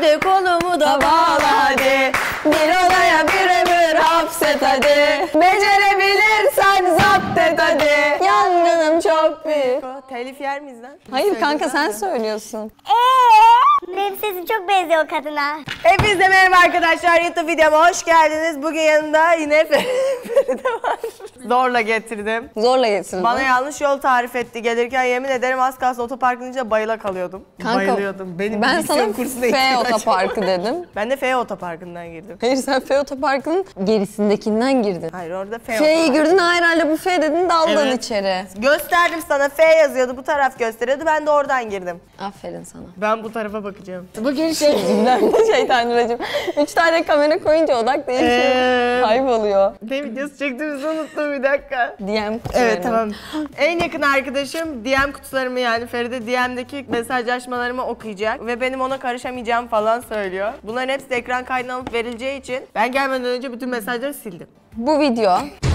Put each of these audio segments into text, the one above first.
Hadi kolumu da bağla hadi. Bir odaya bir ömür hapset hadi. Becerebilirsen zapt et hadi. Yangınım çok büyük. Telif yer miyiz lan? Hayır kanka sen söylüyorsun. Benim sesim çok benziyor o kadına. Hepinize merhaba arkadaşlar, YouTube videoma hoş geldiniz. Bugün yanımda yine Feride var. Zorla getirdim. Zorla getirdim. Bana yanlış yol tarif etti. Gelirken yemin ederim az kalsın otoparkın içinde bayıla kalıyordum. Kanka, bayılıyordum. Benim ben sana F otoparkı dedim. Ben de F otoparkından girdim. Hayır sen F otoparkının gerisindekinden girdin. Hayır orada F F'yi otoparkı. girdin herhalde bu F dedin daldın Evet. içeri. Gösterdim sana, F yazıyordu, bu taraf gösteriyordu, ben de oradan girdim. Aferin sana. Ben bu tarafa bakacağım. Bugün şeytaniracım. 3 tane kamera koyunca odak değişiyor. Kayboluyor. Ne videosu çektiğimizi unuttum, bir dakika. DM kutularını. Evet tamam. En yakın arkadaşım DM kutularımı, yani Feride DM'deki mesajlaşmalarımı okuyacak ve benim ona karışamayacağım falan söylüyor. Bunların hepsi de ekran kaydına alıp verileceği için ben gelmeden önce bütün mesajları sildim. Bu video.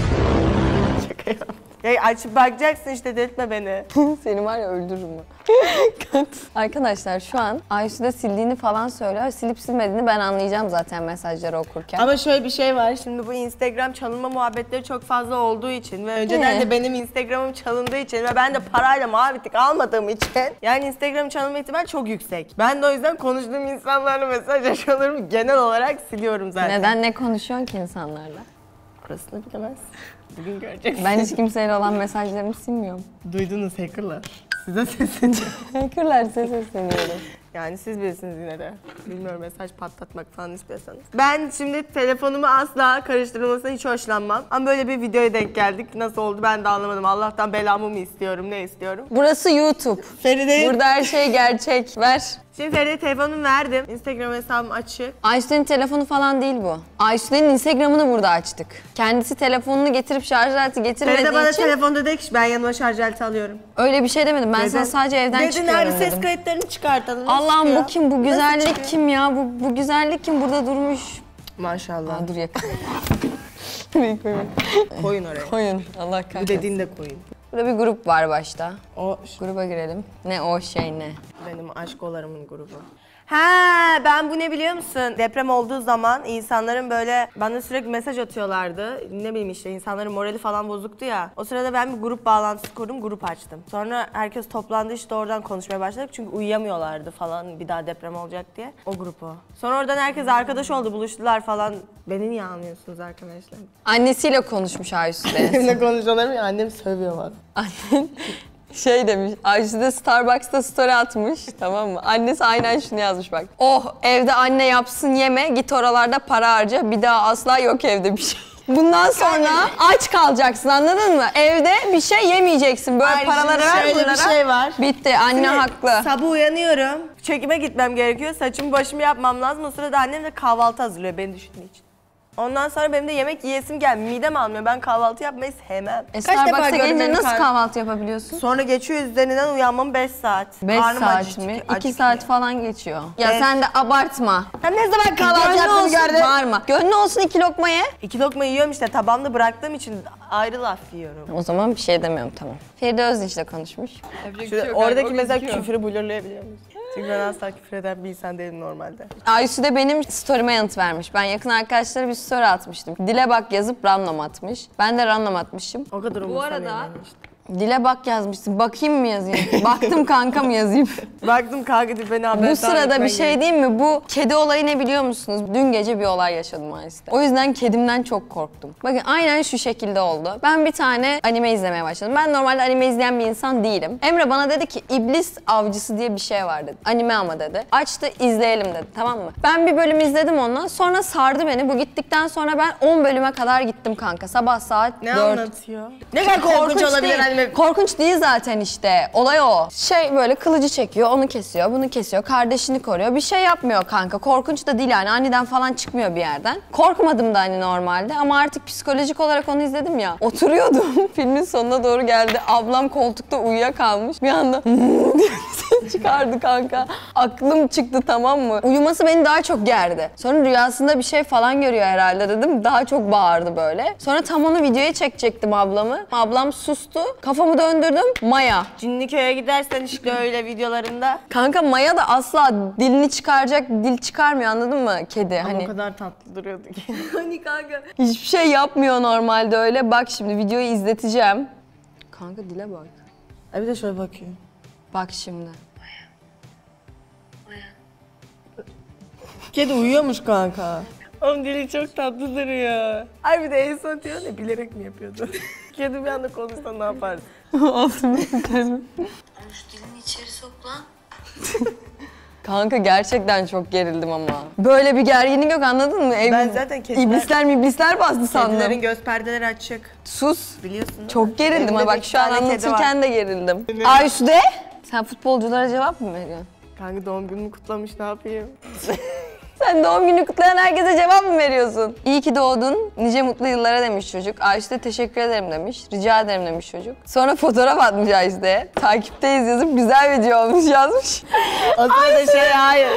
Şaka yaptım. Ya açıp bakacaksın işte, delirtme beni. Seni var ya öldürürüm ben. Arkadaşlar şu an Ayşe de sildiğini falan söylüyor. Silip silmediğini ben anlayacağım zaten mesajları okurken. Ama şöyle bir şey var, şimdi bu Instagram çalınma muhabbetleri çok fazla olduğu için ve önceden de benim Instagram'ım çalındığı için ve ben de parayla mavi tik almadığım için yani Instagram çalınma ihtimali çok yüksek. Ben de o yüzden konuştuğum insanlarla mesajlaşmalarımı genel olarak siliyorum zaten. Neden, ne konuşuyorsun ki insanlarla? Orasını bilemez. Bugün göreceksin. Ben hiç kimseyle olan mesajlarımı silmiyorum. Duydunuz hackerlar. Size sesleniyorum. Hackerlar size sesleniyorum. Yani siz bilirsiniz yine de. Bilmiyorum, mesaj patlatmak falan istiyorsanız. Ben şimdi telefonumu asla karıştırılmasına hiç hoşlanmam. Ama böyle bir videoya denk geldik. Nasıl oldu ben de anlamadım. Allah'tan belamı mı istiyorum, ne istiyorum? Burası YouTube. Feride. Burada her şey gerçek. Ver. Şimdi Feride telefonumu verdim. Instagram hesabım açık. Ayşe'nin telefonu falan değil bu. Ayşe'nin Instagram'ını burada açtık. Kendisi telefonunu getirip şarj aleti getirmediği Feride bana için telefonda de ki ben yanıma şarj aleti alıyorum. öyle bir şey demedim. Ben sana sadece evden çıkıyorum abi ses dedim. kayıtlarını çıkartalım. Allah'ım bu kim? Bu güzellik çıkıyor? kim ya? Bu güzellik kim? Burada durmuş. Maşallah. Aa, dur yakın. Koyun oraya. Koyun. Allah kahretsin. Bu dediğin de koyun. Burada bir grup var başta. O Gruba girelim. Ne o şey ne? benim aşkolarımın grubu. Ha, ben bu ne biliyor musun? Deprem olduğu zaman insanların böyle bana sürekli mesaj atıyorlardı. Ne bileyim işte insanların morali falan bozuktu ya. O sırada ben bir grup bağlantısı kurdum, grup açtım. Sonra herkes toplandı işte, oradan konuşmaya başladık. Çünkü uyuyamıyorlardı falan, bir daha deprem olacak diye. O grubu. Sonra oradan herkes arkadaş oldu, buluştular falan. Beni niye anlıyorsunuz arkadaşlar? Annesiyle konuşmuş Ayşe. Benimle konuşuyorlar mı? Annem sövüyor bana. Annen şey demiş, Ayşe de Starbucks'ta story atmış, tamam mı? Annesi aynen şunu yazmış bak. Oh, evde anne yapsın yeme, git oralarda para harca, bir daha asla yok evde bir şey. Bundan sonra aç kalacaksın, anladın mı? Evde bir şey yemeyeceksin, böyle Hayır, paraları şimdi ver şöyle bunlara. bir şey var. Bitti, anne haklı. Sabah uyanıyorum, çekime gitmem gerekiyor, saçımı başımı yapmam lazım. O sırada annem de kahvaltı hazırlıyor beni düşündüğü için. Ondan sonra benim de yemek yiyesim gelmiyor, midem almıyor. Ben kahvaltı yapmayı sevmem. Starbucks'a gördüm gelince benim nasıl kahvaltı yapabiliyorsun? Sonra geçiyor üzerinden uyanmam 5 saat. 5 Karnım saat acıkıyor, mi? 2 acıkıyor. saat falan geçiyor. Ya Evet. sen de abartma. Sen ne zaman kahvaltı Gönlü yaptığını olsun, gördün? bağırma. Gönlü olsun 2 lokma ye. 2 lokma yiyorum işte, tabağımda bıraktığım için ayrı laf yiyorum. O zaman bir şey demiyorum, tamam. Feride Özdinç'le konuşmuş. Oradaki mesela küfürü blurlayabiliyor muyuz? Çünkü ben asla küfür eden bir insan değilim normalde. Ayşe de benim story'me yanıt vermiş. Ben yakın arkadaşlara bir story atmıştım. Dile bak yazıp random atmış. Ben de random atmışım. O kadar umursamıyorum ben işte. Dile bak yazmışsın. Bakayım mı yazayım? Baktım kanka mı yazayım? Baktım kanka deyip beni haberdar Bu sırada etmen bir şey diyeyim mi? Bu kedi olayı ne biliyor musunuz? Dün gece bir olay yaşadım Ayşe'de. O yüzden kedimden çok korktum. Bakın aynen şu şekilde oldu. Ben bir tane anime izlemeye başladım. Ben normalde anime izleyen bir insan değilim. Emre bana dedi ki İblis Avcısı diye bir şey var dedi. Anime ama dedi. Açtı izleyelim dedi, tamam mı? Ben bir bölüm izledim onunla. Sonra sardı beni. Bu gittikten sonra ben 10 bölüme kadar gittim kanka. Sabah saat Ne 4. anlatıyor? Ne kadar korkunç olabilir değil. anime? Korkunç değil zaten işte. Olay o. Şey böyle kılıcı çekiyor, onu kesiyor, bunu kesiyor, kardeşini koruyor. Bir şey yapmıyor kanka. Korkunç da değil yani. Aniden falan çıkmıyor bir yerden. Korkmadım da hani normalde ama artık psikolojik olarak onu izledim ya. Oturuyordum. Filmin sonuna doğru geldi. Ablam koltukta uyuyakalmış. Bir anda diye ses çıkardı kanka. Aklım çıktı, tamam mı? Uyuması beni daha çok gerdi. Sonra rüyasında bir şey falan görüyor herhalde dedim. Daha çok bağırdı böyle. Sonra tam onu videoya çekecektim ablamı. Ablam sustu. Kafamı döndürdüm. Maya. Cinliköy'e gidersen işte öyle videolarında. Kanka Maya da asla dilini çıkaracak, dil çıkarmıyor, anladın mı? Kedi Ama hani. o kadar tatlı duruyordu ki. Hani kanka. Hiçbir şey yapmıyor normalde öyle. Bak şimdi videoyu izleteceğim. Kanka dile bak. Bir de şöyle bakıyor. Bak şimdi. Kedi uyuyormuş kanka. Oğlum dili çok tatlı duruyor. Ay bir de en son diyor ne bilerek mi yapıyordu? Kedi bir anda konuşsa ne yaparsın? Altını sıkarım. Şu dilini içeri sok lan. Kanka gerçekten çok gerildim ama. Böyle bir gerginlik yok, anladın mı? Ben zaten İblisler bastı sandım. Kedilerin göz perdeleri açık. Sus. Biliyorsun değil mi? Çok gerildim. Evimde Ha, de bak iki şu an tane kedi var. anlatırken de gerildim. Ayşe, sen futbolculara cevap mı veriyorsun? Kanka doğum günümü kutlamış ne yapayım? Sen doğum günü kutlayan herkese cevap mı veriyorsun? İyi ki doğdun, nice mutlu yıllara demiş çocuk. Ayşe de teşekkür ederim demiş, rica ederim demiş çocuk. Sonra fotoğraf atmış Ayşe'ye. Takipteyiz yazıp güzel video olmuş yazmış. Aslında da şey hayır.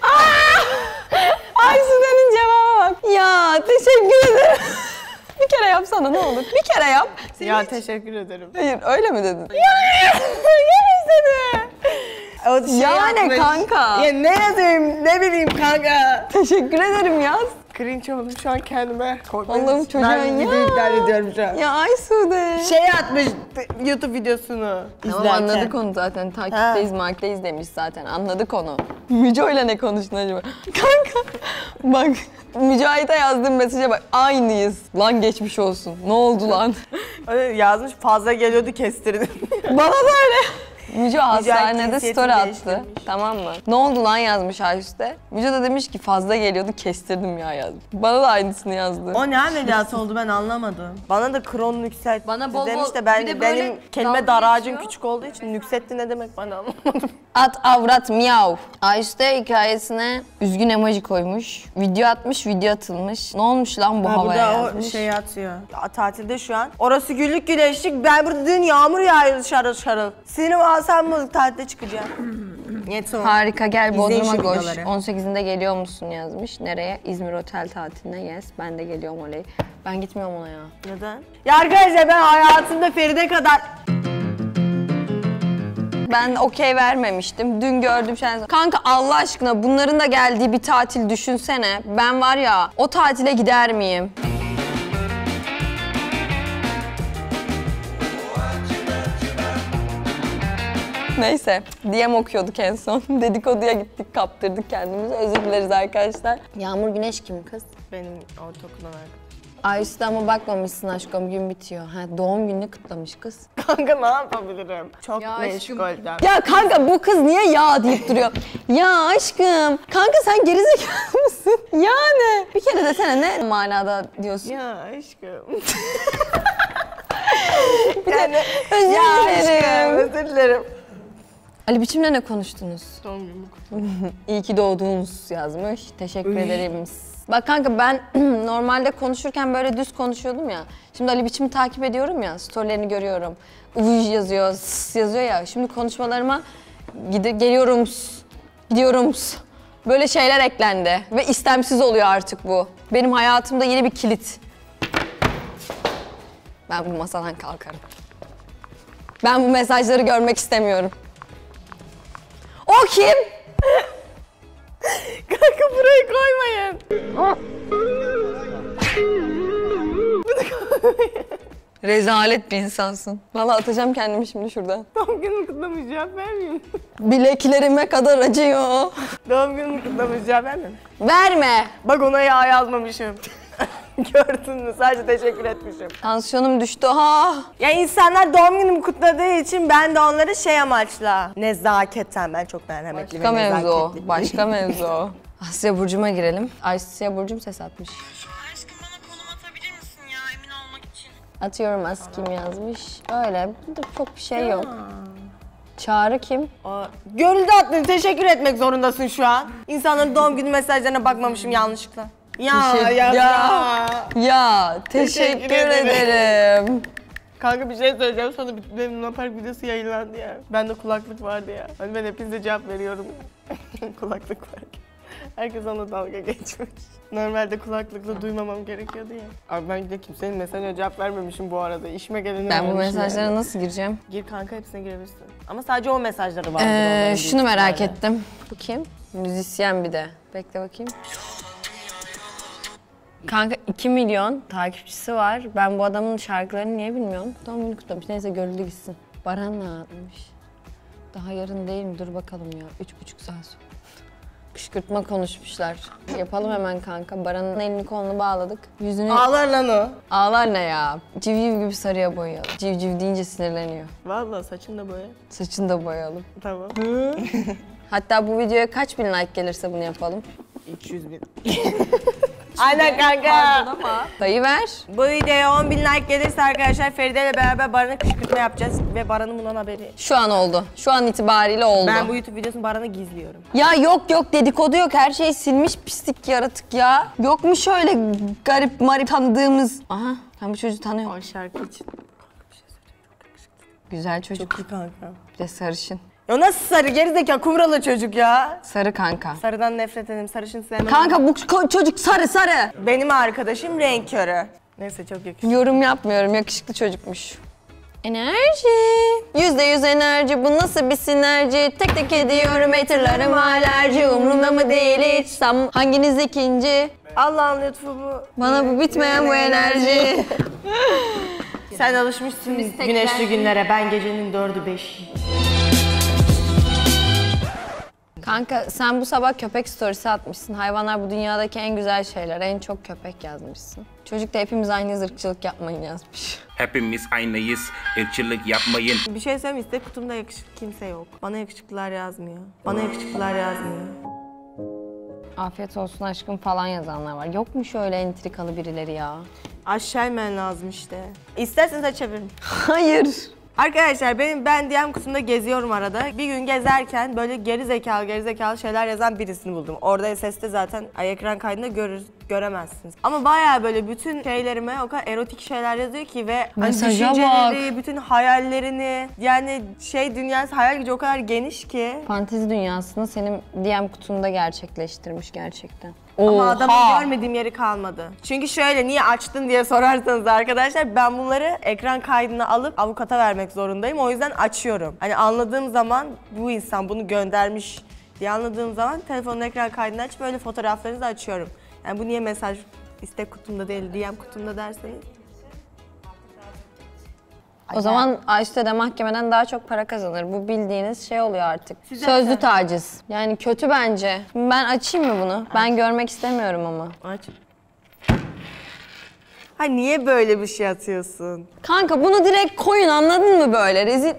Ayşe'nin cevaba bak. Ya teşekkür ederim. Bir kere yapsana ne olur. Bir kere yap. Ya teşekkür ederim. Hayır öyle mi dedin? Ya istedi. O şey Yani yapmış. kanka. Ya ne yazayım ne bileyim kanka. Teşekkür ederim yaz. Cringe oldum şu an kendime. Allah'ım çocuğun Ben videoyu iptal ediyorum şu an. Ya Aysude. Şey atmış YouTube videosunu Tamam izlerken. anladık onu zaten. Takipteyiz, markteyiz demiş zaten. Anladık onu. Müco ile ne konuştun acaba? Kanka bak Mücahit'e yazdığım mesaja bak. Aynıyız. Lan geçmiş olsun. Ne oldu lan? Öyle yazmış fazla geliyordu kestirdim. Bana da öyle. Müco hastanede cinsiyetini story attı. değiştirmiş. Tamam mı? Ne oldu lan yazmış Ayşe. Müco da demiş ki fazla geliyordu kestirdim ya yazmış. Bana da aynısını yazdı. O ne ameliyatı oldu ben anlamadım. Bana da kron nüksetti Bana bol bol- demiş de bir de böyle benim kelime dalga daracım geçiyor. küçük olduğu için nüksetti ne demek ben anlamadım. At avrat miyav. Ayşe hikayesine üzgün emoji koymuş. Video atmış, video atılmış. Ne olmuş lan bu Ha, havaya burada yazmış. o şey atıyor. Ya, tatilde şu an. Orası güllük güneşlik. Ben burada dün yağmur yağıyor şarıl şarıl. Sinir alsam bozuk tatilde çıkacağım. Net o. Harika gel İzleyin Bodrum'a şu koş. videoları. 18'inde geliyor musun yazmış. Nereye? İzmir otel tatiline yes. Ben de geliyorum oley. Ben gitmiyorum ona ya. Neden? Ya arkadaşlar ben hayatımda Feride kadar... Ben okey vermemiştim. Dün gördüm şey. Kanka Allah aşkına bunların da geldiği bir tatil düşünsene. Ben var ya o tatile gider miyim? Neyse, DM okuyorduk en son. Dedikoduya gittik, kaptırdık kendimizi. Özür dileriz arkadaşlar. Yağmur Güneş kim kız? Benim ortaokuldan arkadaşım. Ayşe ama bakmamışsın aşkım, gün bitiyor. Ha, doğum gününü kutlamış kız. Kanka ne yapabilirim? Çok Ya meşguldüm. Ya kanka bu kız niye ya deyip duruyor? Ya aşkım, kanka sen gerizekalı mısın? Yani. Bir kere desene ne manada diyorsun? Ya aşkım. Yani, özür Ya aşkım dilerim. özür dilerim. Ali Biçim'le ne konuştunuz? Doğum günümü kutladım. İyi ki doğdunuz yazmış. Teşekkür ederim. Bak kanka ben normalde konuşurken böyle düz konuşuyordum ya. Şimdi Ali Biçim'i takip ediyorum ya, storylerini görüyorum. Uy yazıyor, yazıyor ya. Şimdi konuşmalarıma geliyorum, gidiyorum. Böyle şeyler eklendi ve istemsiz oluyor artık bu. Benim hayatımda yeni bir kilit. Ben bu masadan kalkarım. Ben bu mesajları görmek istemiyorum. O kim? Kanka burayı koymayın. Rezalet bir insansın. Vallahi atacağım kendimi şimdi şuradan. Doğum günümü kutlamış cevap vermeyeyim. Bileklerime kadar acıyor. Doğum günümü kutlamış cevap vermeyeyim. Verme. Bak ona ya yazmamışım. Gördün mü? Sadece teşekkür etmişim. Tansiyonum düştü. Ha. Ya insanlar doğum günümü kutladığı için ben de onları şey amaçla. Nezaketen ben çok merhametli Başka ve mevzu o. nezaketli. Başka mevzu o. Asya Burcu'ma girelim. Asya Burcu'm ses atmış. Aşkım bana konum atabilir misin ya emin olmak için? Atıyorum Askim yazmış. Öyle. Burada çok bir şey yok. Çağrı kim? Görüldü attın. Teşekkür etmek zorundasın şu an. İnsanların doğum günü mesajlarına bakmamışım yanlışlıkla. Ya Teşekkür- ya Ya teşekkür Teşekkür ederim. ederim. Kanka bir şey söyleyeceğim sana, benim Luna Park videosu yayınlandı ya. Bende kulaklık vardı ya. Hani ben hepinize cevap veriyorum. Kulaklık var. Herkes ona dalga geçmiş. Normalde kulaklıkla duymamam gerekiyordu ya. Abi ben de kimsenin mesajına cevap vermemişim bu arada. İşime geleni Ben bu vermişim mesajlara yani. nasıl gireceğim? Gir kanka, hepsine girebilirsin. Ama sadece o mesajları vardır onların büyük Şunu merak ihtimalle. ettim. Bu kim? Müzisyen bir de. Bekle bakayım. Kanka 2 milyon takipçisi var. Ben bu adamın şarkılarını niye bilmiyorum? Doğum günü kutlamış. Neyse görüldü gitsin. Baran ne yapmış? Daha yarın değil mi? Dur bakalım ya. 3,5 saat sonra. Kışkırtma konuşmuşlar. Yapalım hemen kanka. Baran'ın elini kolunu bağladık. Yüzünü... Ağlar lan o. Ağlar ne ya? Civciv gibi sarıya boyayalım. Civciv deyince sinirleniyor. Vallahi saçını da boya. Saçını da boyayalım. Tamam. Hatta bu videoya kaç bin like gelirse bunu yapalım. 200.000. Aynen kanka. Sayı ver. Bu videoya 10.000 like gelirse arkadaşlar Feride ile beraber Baran'a kışkırtma yapacağız ve Baran'ın bundan haberi. Şu an oldu. Şu an itibariyle oldu. Ben bu YouTube videosunu Baran'a gizliyorum. Ya yok dedikodu yok. Her şeyi silmiş pislik yaratık ya. Yok mu şöyle garip marip tanıdığımız? Aha ben bu çocuğu tanıyorum. O şarkı için. Güzel çocuk. Çok iyi kanka. Bir de sarışın. Ya nasıl sarı? Gerizekalı kumralı çocuk ya. Sarı kanka. Sarıdan nefret ederim. Sarışın sevmem. Kanka bu çocuk sarı. Benim arkadaşım renk körü. Neyse çok yakışıklı. Yorum yapmıyorum. Yakışıklı çocukmuş. Enerji. %100 enerji. Bu nasıl bir sinerji? Tek tek ediyorum haterlarım alerji. Umrumda mı değil hiç? Hanginiz ikinci? Allah'ın lütfu bu. Bana bu bitmeyen bu enerji. Sen alışmışsın güneşli günlere. Ben gecenin 4'ü 5'i. Kanka sen bu sabah köpek storiesi atmışsın. Hayvanlar bu dünyadaki en güzel şeyler. En çok köpek yazmışsın. Çocuk da hepimiz aynı ırkçılık yapmayın yazmış. Hepimiz aynıyız, ırkçılık yapmayın. Bir şey söyleyeyim mi? İstek kutumda yakışıklı kimse yok. Bana yakışıklılar yazmıyor. Bana yakışıklılar yazmıyor. Afiyet olsun aşkım falan yazanlar var. Yok mu şöyle entrikalı birileri ya? Aşağımen lazım işte. İsterseniz açabilirim. Hayır. Arkadaşlar ben DM kutumda geziyorum arada. Bir gün gezerken böyle geri zekalı şeyler yazan birisini buldum. Orada SS'te zaten ekran kaydında göremezsiniz. Ama bayağı böyle bütün şeylerime o kadar erotik şeyler yazıyor ki ve hani Mesaja düşünceleri, bütün hayallerini, yani dünyası, hayal gücü o kadar geniş ki. Fantezi dünyasını senin DM kutunda gerçekleştirmiş gerçekten. Ama adamın görmediğim yeri kalmadı. Çünkü şöyle, niye açtın diye sorarsanız arkadaşlar, ben bunları ekran kaydına alıp avukata vermek zorundayım. O yüzden açıyorum. Hani anladığım zaman bu insan bunu göndermiş diye anladığım zaman telefonun ekran kaydını açıp böyle fotoğraflarınızı açıyorum. Yani bu niye mesaj istek kutumda değil DM kutumda derseniz. O zaman Ayşe de mahkemeden daha çok para kazanır. Bu bildiğiniz şey oluyor artık. Size Sözlü sen- taciz. Yani kötü bence. Ben açayım mı bunu? Ben görmek istemiyorum ama. Aç. Ha niye böyle bir şey atıyorsun? Kanka bunu direkt koyun, anladın mı böyle? Rezil...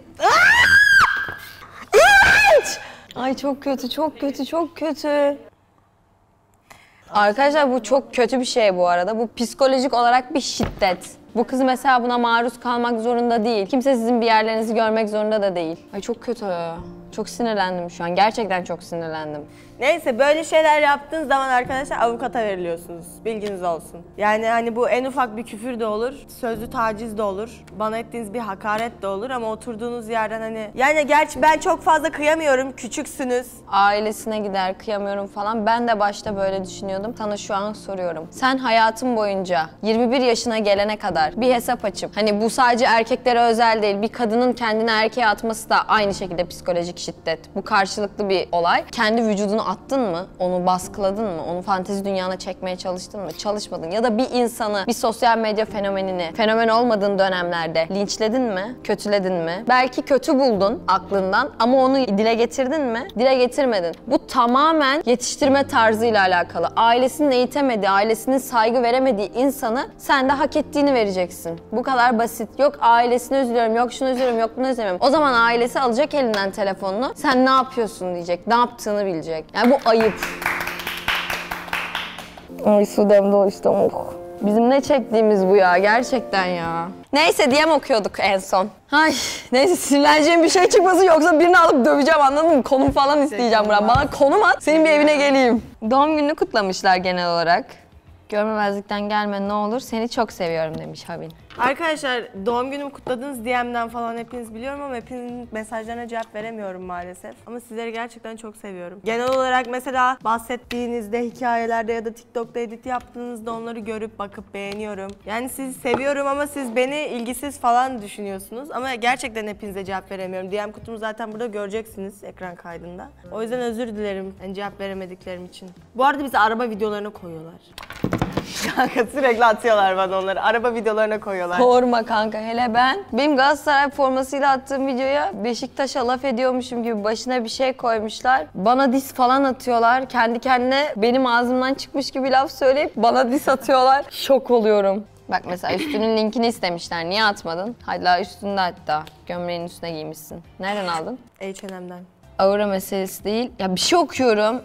İğrenç! Ay çok kötü, çok kötü, çok kötü. Arkadaşlar bu çok kötü bir şey bu arada. Bu psikolojik olarak bir şiddet. Bu kız mesela buna maruz kalmak zorunda değil. Kimse sizin bir yerlerinizi görmek zorunda da değil. Ay çok kötü. Çok sinirlendim şu an. Gerçekten çok sinirlendim. Neyse, böyle şeyler yaptığınız zaman arkadaşlar avukata veriliyorsunuz. Bilginiz olsun. Yani hani bu en ufak bir küfür de olur, sözlü taciz de olur, bana ettiğiniz bir hakaret de olur ama oturduğunuz yerden hani... Yani gerçi ben çok fazla kıyamıyorum, küçüksünüz. Ailesine gider, kıyamıyorum falan. Ben de başta böyle düşünüyordum. Sana şu an soruyorum. Sen hayatın boyunca 21 yaşına gelene kadar bir hesap açıp, hani bu sadece erkeklere özel değil, bir kadının kendini erkeğe atması da aynı şekilde psikolojik şiddet. Bu karşılıklı bir olay. Kendi vücudunu attın mı? Onu baskıladın mı? Onu fantezi dünyana çekmeye çalıştın mı? Çalışmadın. Ya da bir insanı, bir sosyal medya fenomenini, fenomen olmadığın dönemlerde linçledin mi? Kötüledin mi? Belki kötü buldun aklından ama onu dile getirdin mi? Dile getirmedin. Bu tamamen yetiştirme tarzıyla alakalı. Ailesinin eğitemediği, ailesinin saygı veremediği insanı sen de hak ettiğini vereceksin. Bu kadar basit. Yok ailesine üzülüyorum, yok şunu üzülüyorum, yok bunu üzülüyorum. O zaman ailesi alacak elinden telefonunu. Sen ne yapıyorsun diyecek. Ne yaptığını bilecek. Yani bu ayıp. Ay Sudem doğuştum. Oh. Bizim ne çektiğimiz bu ya gerçekten ya. Neyse DM okuyorduk en son. Ay neyse, sinirleneceğim bir şey çıkmasın yoksa birini alıp döveceğim, anladın mı? Konum falan isteyeceğim buradan. Bana konum at, senin bir evine geleyim. Doğum gününü kutlamışlar genel olarak. Görmemezlikten gelme ne olur, seni çok seviyorum demiş Habin. Arkadaşlar doğum günümü kutladınız DM'den falan hepiniz biliyorum ama hepinizin mesajlarına cevap veremiyorum maalesef. Ama sizleri gerçekten çok seviyorum. Genel olarak mesela bahsettiğinizde, hikayelerde ya da TikTok'ta edit yaptığınızda onları görüp bakıp beğeniyorum. Yani sizi seviyorum ama siz beni ilgisiz falan düşünüyorsunuz. Ama gerçekten hepinize cevap veremiyorum. DM kutumu zaten burada göreceksiniz ekran kaydında. O yüzden özür dilerim yani cevap veremediklerim için. Bu arada bizi araba videolarına koyuyorlar. Kanka sürekli atıyorlar bana onları. Araba videolarına koyuyorlar. Sorma kanka, hele ben. Benim Galatasaray formasıyla attığım videoya Beşiktaş'a laf ediyormuşum gibi başına bir şey koymuşlar. Bana diss falan atıyorlar. Kendi kendine benim ağzımdan çıkmış gibi laf söyleyip bana diss atıyorlar. Şok oluyorum. Bak mesela üstünün linkini istemişler. Niye atmadın? Hala üstünde hatta. Gömleğin üstüne giymişsin. Nereden aldın? H&M'den. Aura meselesi değil. Ya bir şey okuyorum.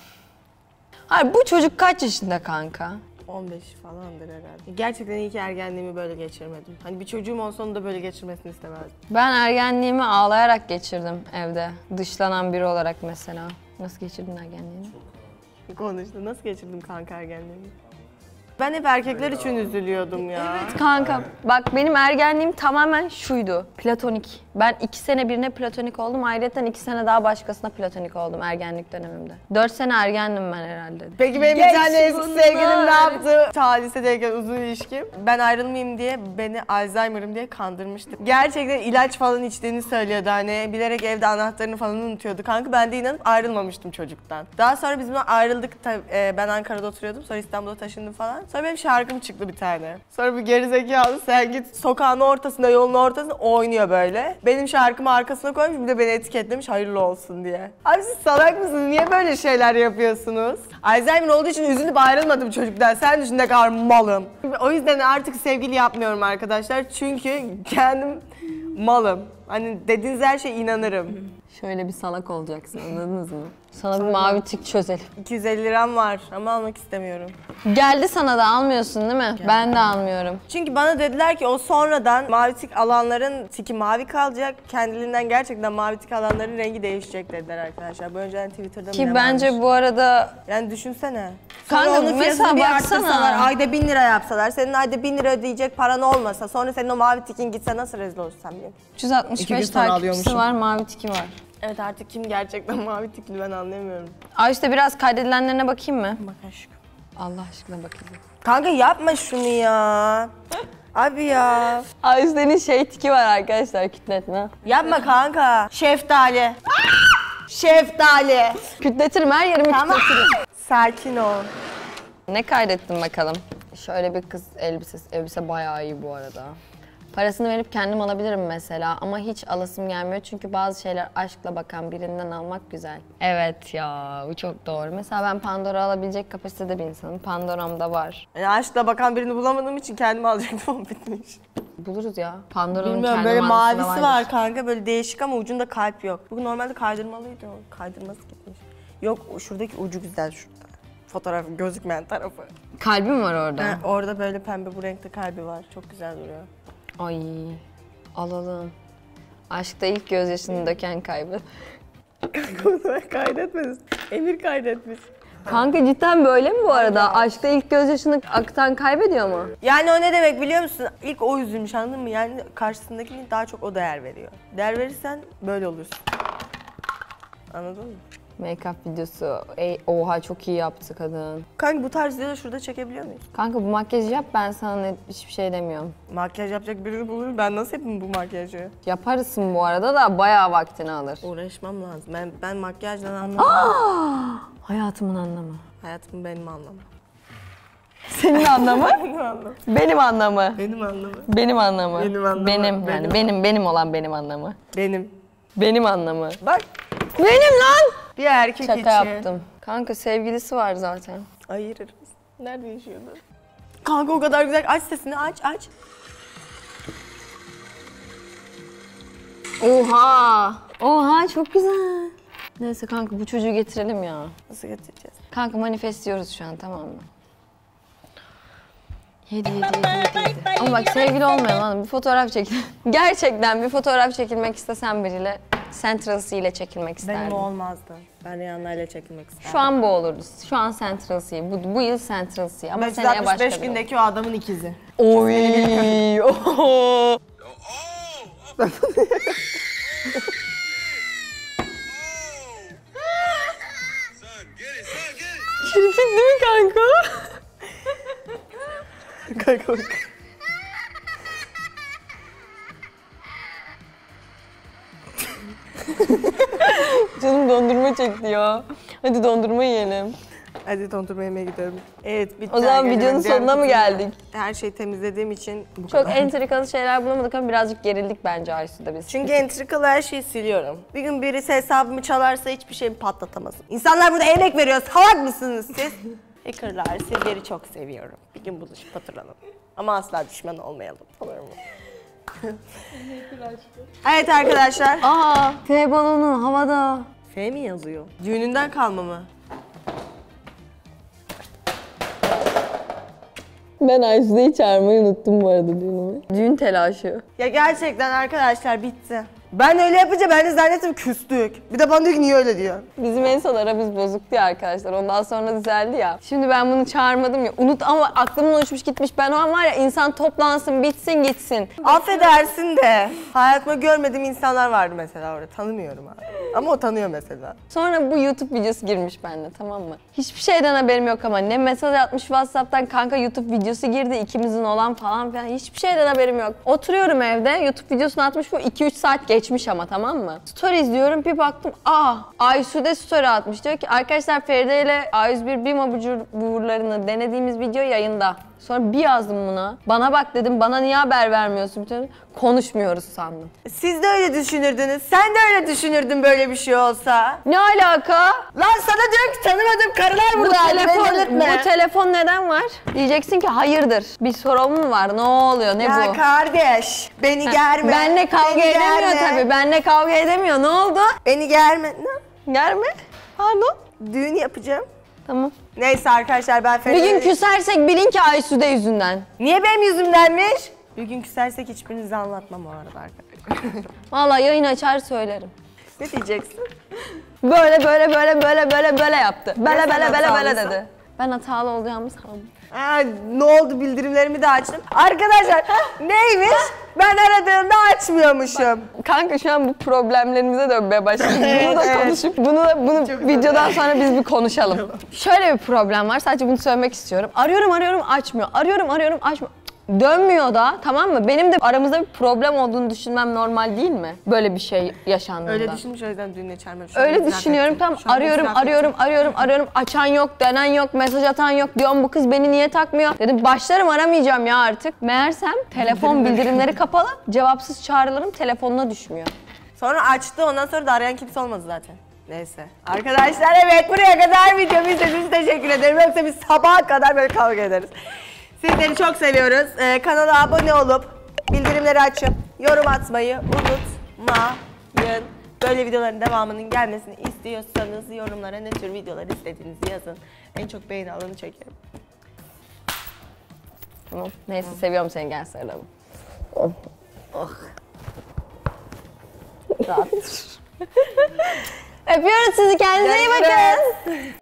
Hayır, bu çocuk kaç yaşında kanka? 15 falandır herhalde. Gerçekten iyi ki ergenliğimi böyle geçirmedim. Hani bir çocuğum olsa onu da böyle geçirmesini istemezdim. Ben ergenliğimi ağlayarak geçirdim evde. Dışlanan biri olarak mesela. Nasıl geçirdin ergenliğini? Konuştu. Nasıl geçirdim kanka ergenliğimi? Ben hep erkekler için üzülüyordum ya. Kanka bak benim ergenliğim tamamen şuydu. Platonik. Ben 2 sene birine platonik oldum. Ayrıca 2 sene daha başkasına platonik oldum ergenlik dönemimde. 4 sene ergendim ben herhalde. Peki benim bir tane eski sevgilim ne yaptı? Ta lisedeyken uzun ilişkim. Ben ayrılmayayım diye beni Alzheimer'ım diye kandırmıştı. Gerçekten ilaç falan içtiğini söylüyordu hani. Bilerek evde anahtarını falan unutuyordu. Kanka ben de inanıp ayrılmamıştım çocuktan. Daha sonra biz bununla ayrıldık. Ben Ankara'da oturuyordum. Sonra İstanbul'a taşındım falan. Sonra benim şarkım çıktı bir tane. Sonra bir gerizekalı sen git sokağın ortasında, yolun ortasında oynuyor böyle. Benim şarkımı arkasına koymuş bir de beni etiketlemiş hayırlı olsun diye. Abi siz salak mısınız? Niye böyle şeyler yapıyorsunuz? Alzheimer olduğu için üzülüp ayrılmadım çocuktan. Sen düşün ne kadar malım. O yüzden artık sevgili yapmıyorum arkadaşlar. Çünkü kendim malım. Hani dediğiniz her şeye inanırım. Şöyle bir salak olacaksın, anladınız mı? Sana bir mavi tik çözelim. 250 liram var ama almak istemiyorum. Geldi sana da, almıyorsun değil mi? Ben de almıyorum. Çünkü bana dediler ki o sonradan mavi tik alanların tiki mavi kalacak. Kendiliğinden gerçekten mavi tik alanların rengi değişecek dediler arkadaşlar. Bu önceden Twitter'da mı ne Ki bence varmış? bu arada Yani düşünsene. Sonra kanka onun mesela fiyatını bir baksana. arttırsalar, ayda 1000 lira yapsalar, senin ayda 1000 lira ödeyecek paran olmasa, sonra senin o mavi tikin gitse nasıl rezil olursun sen bileyim. 365 sonra takipçisi alıyormuşum. var, mavi tiki var. Evet artık kim gerçekten mavi tikli ben anlamıyorum. Ay işte biraz kaydedilenlerine bakayım mı? Bak aşkım. Allah aşkına bakayım. Kanka yapma şunu ya. Abi ya. Ayşe'nin şey tiki var arkadaşlar, kütletme. Yapma kanka. Şeftali. Şeftali. Kütletirim, her yerimi Tamam. kütletirim. Sakin ol. Ne kaydettim bakalım? Şöyle bir kız elbisesi. Elbise bayağı iyi bu arada. Parasını verip kendim alabilirim mesela ama hiç alasım gelmiyor çünkü bazı şeyler aşkla bakan birinden almak güzel. Evet ya, bu çok doğru. Mesela ben Pandora alabilecek kapasitede bir insanım. Pandora'mda var. Yani aşkla bakan birini bulamadığım için kendimi alacaktım ama bitmiş. Buluruz ya. Pandora'nın Bilmiyorum kendi böyle mağazasında mavisi vardır. var kanka böyle değişik ama ucunda kalp yok. Bugün normalde kaydırmalıydı o. Kaydırması gitmiş. Yok şuradaki ucu güzel şurada. Fotoğraf gözükmeyen tarafı. Kalbi mi var orada? Ha, orada böyle pembe bu renkte kalbi var. Çok güzel duruyor. Ay, alalım. Aşkta ilk gözyaşını döken kaybı. Kaydetmediniz. Emir kaydetmiş. Kanka cidden böyle mi bu arada? Aşkta ilk gözyaşını akıtan kaybediyor mu? Yani o ne demek biliyor musun? İlk o üzülmüş anladın mı? Yani karşısındakini daha çok o değer veriyor. Değer verirsen böyle olursun. Anladın mı? Make-up videosu. Oha çok iyi yaptı kadın. Kanka bu tarz videoları şurada çekebiliyor muyuz? Kanka bu makyajı yap, ben sana hiçbir şey demiyorum. Makyaj yapacak birini bulur. Ben nasıl yapayım bu makyajı? Yaparsın bu arada da bayağı vaktini alır. Uğraşmam lazım. Ben makyajdan anlamam. Hayatımın anlamı. Hayatım benim anlamı. Senin anlamı? Benim anlamı. Benim anlamı. Benim anlamı. Benim anlamı. Benim anlamı. Benim yani benim olan benim anlamı. Benim. Benim anlamı. Bak Benim lan! bir erkek Şaka için. yaptım. Kanka sevgilisi var zaten. Ayırırız. Nerede yaşıyordu? Kanka o kadar güzel. Aç sesini aç. Oha! Oha çok güzel. Neyse kanka bu çocuğu getirelim ya. Nasıl getireceğiz? Kanka manifestliyoruz şu an, tamam mı? 7. Ama bak sevgili olmayalım hanım, bir fotoğraf çekil. Gerçekten bir fotoğraf çekilmek istesem biriyle, Central C ile çekilmek isterdim. Benim olmazdı. Ben Rihanna çekilmek isterdim. Şu an bu oluruz. Şu an Central C. Bu yıl Central C ama seneye başka 365 bir olur. gündeki o adamın ikizi. Oy. Oho. Kirpik değil mi kanka? Kanka bak. Canım dondurma çekti ya. Hadi dondurma yiyelim. Hadi dondurma yemeye gidiyorum. Evet bitti. O zaman arkadaşlar. videonun Diğer sonuna mı kutuyu- geldik? Her şeyi temizlediğim için bu Çok kadar. entrikalı şeyler bulamadık ama birazcık gerildik bence Aysu'da biz. Çünkü entrikalı her şeyi siliyorum. Bir gün birisi hesabımı çalarsa hiçbir şeyimi patlatamaz. İnsanlar burada emek veriyor. Salak mısınız siz? Hackerlar sizleri çok seviyorum. Bir gün buluşup hatırlanalım. Ama asla düşman olmayalım. Olur mu? Evet arkadaşlar. Aa, F balonu havada. F mi yazıyor? Düğününden kalma mı? Ben Aysu'yu çağırmayı unuttum bu arada düğünüme. Düğün telaşı. Ya gerçekten arkadaşlar bitti. Ben öyle yapınca ben de zannettim küstük. Bir de bana diyor ki niye öyle diyor. Bizim en son aramız bozuktu ya arkadaşlar. Ondan sonra düzeldi ya. Şimdi ben bunu çağırmadım ya. Unut ama aklımdan uçmuş gitmiş. Ben o an var ya insan toplansın, bitsin, gitsin. Affedersin de hayatımda görmediğim insanlar vardı mesela orada. Tanımıyorum abi. Ama o tanıyor mesela. Sonra bu YouTube videosu girmiş bende, tamam mı? Hiçbir şeyden haberim yok ama ne mesaj atmış WhatsApp'tan kanka YouTube videosu girdi ikimizin olan falan filan. Hiçbir şeyden haberim yok. Oturuyorum evde, YouTube videosunu atmış, bu 2-3 saat geçmiş ama, tamam mı? Story izliyorum, bir baktım Aysu'de story atmış. Diyor ki arkadaşlar Feride ile A101 BİM abur cuburlarını denediğimiz video yayında. Sonra bir yazdım buna. Bana bak dedim, bana niye haber vermiyorsun? Konuşmuyoruz sandım. Siz de öyle düşünürdünüz. Sen de öyle düşünürdün böyle bir şey olsa. Ne alaka? Lan sana diyor ki tanımadığım karılar Bu burada. telefon neden var? Diyeceksin ki hayırdır. Bir sorun mu var? Ne oluyor? Ne Ya bu? kardeş beni germe. Benle kavga Beni edemiyor germe. tabii. Benle kavga edemiyor. Ne oldu? Beni germe. Ne? Germe. Pardon. Düğün yapacağım. Tamam. Neyse arkadaşlar ben Bir gün küsersek bilin ki Aysu'de yüzünden. Niye benim yüzümdenmiş? Bir gün küsersek hiçbirinize anlatmam o arada arkadaşlar. Vallahi yayın açar söylerim. Ne diyeceksin? Böyle yaptı. Böyle sen böyle hatalıysan? dedi. Ben hatalı olacağımı sandım. Ne oldu bildirimlerimi de açtım. Arkadaşlar neymiş? Ben aradığımda açmıyormuşum. Kanka şu an bu problemlerimize dönmeye başladık. Bunu da Evet. konuşup, bunu videodan sonra biz bir konuşalım. Şöyle bir problem var, sadece bunu söylemek istiyorum. Arıyorum açmıyor. Arıyorum açmıyor. Dönmüyor da, tamam mı? Benim de aramızda bir problem olduğunu düşünmem normal değil mi? Böyle bir şey yaşandığında. Öyle düşünmüş o yüzden düğüne çağırmadım. Şu an Öyle itiraf düşünüyorum, ettim. tamam. Şu an Arıyorum. Açan yok, denen yok, mesaj atan yok. Diyorum bu kız beni niye takmıyor? Dedim başlarım aramayacağım ya artık. Meğersem telefon bildirimleri kapalı. Cevapsız çağrılarım telefonuna düşmüyor. Sonra açtı ondan sonra da arayan kimse olmadı zaten. Neyse. Arkadaşlar evet buraya kadar videomu izlediğiniz için teşekkür ederim. Yoksa biz sabaha kadar böyle kavga ederiz. Sizleri çok seviyoruz. Kanala abone olup bildirimleri açıp yorum atmayı unutmayın. Böyle videoların devamının gelmesini istiyorsanız yorumlara ne tür videolar istediğinizi yazın. En çok beğeni alanı çekerim. Tamam. Neyse seviyorum seni, gel sarılalım. Rahat. Öpüyoruz sizi, kendinize iyi bakın.